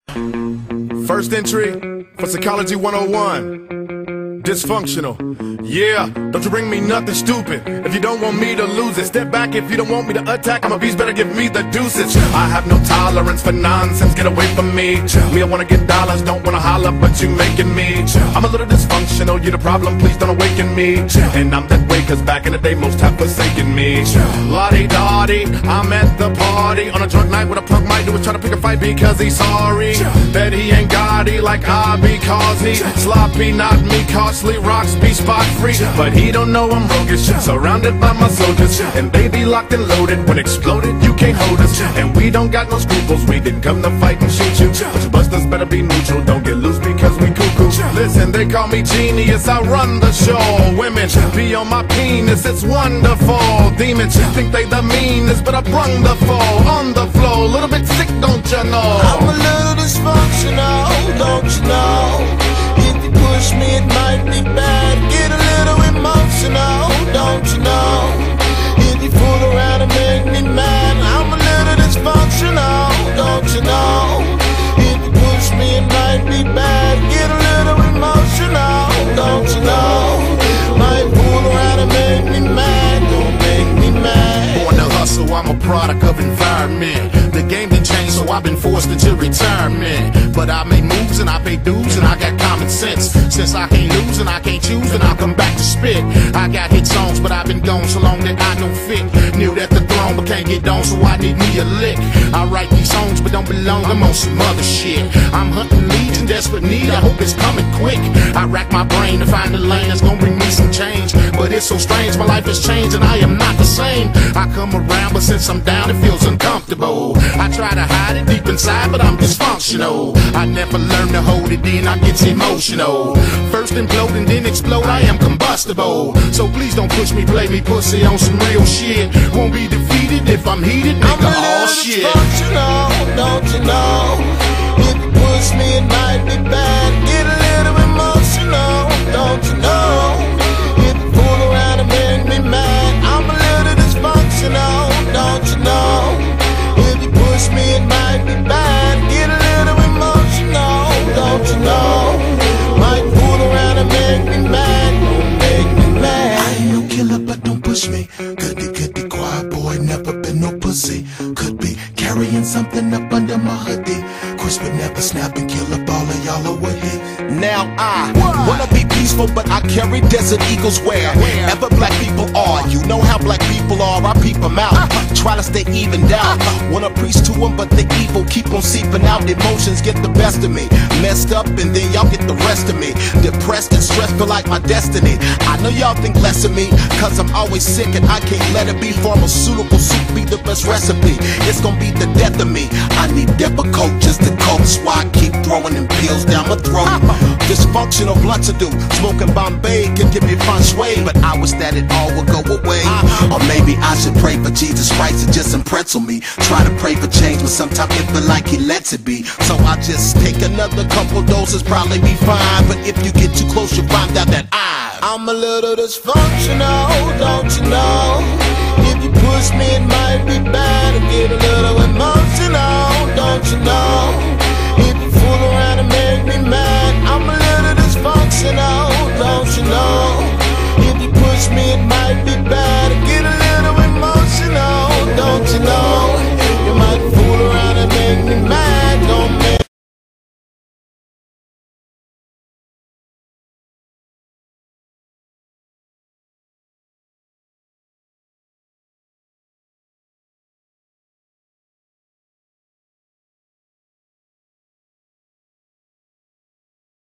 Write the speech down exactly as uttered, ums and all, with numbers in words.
First entry for Psychology one oh one. Dysfunctional. Yeah, don't you bring me nothing stupid if you don't want me to lose it. Step back if you don't want me to attack. I'm a beast, better give me the deuces. I have no tolerance for nonsense, get away from me. We don't wanna get dollars, don't wanna holler, but you making me. I'm a little dysfunctional, you the problem, please don't awaken me. And I'm that way cause back in the day most have forsaken me. La-di-da-di, I'm at the party on a drunk night with a punk might do is try to pick a fight because he's sorry that he ain't Gotti like I because he sloppy, not me, costly rocks be spot free. But he don't know I'm roguish, surrounded by my soldiers, and they be locked and loaded. When exploded, you can't hold us, and we don't got no scruples. We didn't come to fight and shoot you, but you busters better be neutral. Don't get loose because we cuckoo. Listen, they call me genius, I run the show. Women be on my penis, it's wonderful. Demons think they the meanest, but I brung the fall on the floor. A little bit sick, don't you know? I'm a little dysfunctional, don't you know? If you push me, it might be bad. Get a little emotional, don't you know? If you fool around and make me mad, I'm a little dysfunctional, don't you know? If you push me, it might be bad. Get a little emotional, don't you know? Might fool around and make me mad, don't make me mad. Born to hustle, I'm a product of environment. The game done changed, so I've been forced into retirement. But I make moves and I pay dues and I got common sense. Since I can't lose and I can't choose, then I'll come back to spit. I got hit songs, but I've been gone so long that I don't fit. Knew that the throne, but can't get on, so I need me a lick. I write these songs, but don't belong, I'm on some other shit. I'm hunting leads in desperate need, I hope it's coming quick. I rack my brain to find the lane that's gonna bring me some change. But it's so strange, my life has changed and I am not the same. I come around, but since I'm down, it feels uncomfortable. I try to hide it deep inside, but I'm dysfunctional. I never learn to hold it in, I get emotional. First implode and then explode, I am combustible. So please don't push me, play me pussy on some real shit. Won't be defeated if I'm heated, nigga, all shit. I'm a little dysfunctional, don't you know? If you push me, it might be bad. Get a little emotional, don't you know? If you fool around and make me mad, I'm a little dysfunctional, don't you know? If you push me, it might be bad. Get a little emotional, don't you know? Might fool around and make me mad, don't make me mad. I ain't no killer, but don't push me. Goody, goody, quiet boy, never been no pussy. Could be carrying something up under my hoodie. Crisp but never snap and kill up all of y'all over here. Now I wanna be peaceful, but I carry Desert Eagles wherever black people are. You know how black people are, I peep them out. Try to stay evened out. Wanna preach to them, but the evil keep on seeping out. Emotions get the best of me. Messed up and then y'all get the rest of me. Depressed and stressed feel like my destiny. I know y'all think less of me, cause I'm always sick and I can't let it be. Pharmaceutical soup be the best recipe. It's gonna be the death of me. I need Depakote just to cope. That's why I keep throwing them pills down my throat. Dysfunctional blunt to do. Smoking Bombay can give me fun sway, but I wish that it all would go away. Or maybe I should pray for Jesus Christ to just pretzel me. Try to pray for change, but sometimes it feel like he lets it be. So I just take another couple doses, probably be fine. But if you get too close, you'll find out that I'm I'm a little dysfunctional, don't you know? If you push me, it might be bad. Get a little emotional.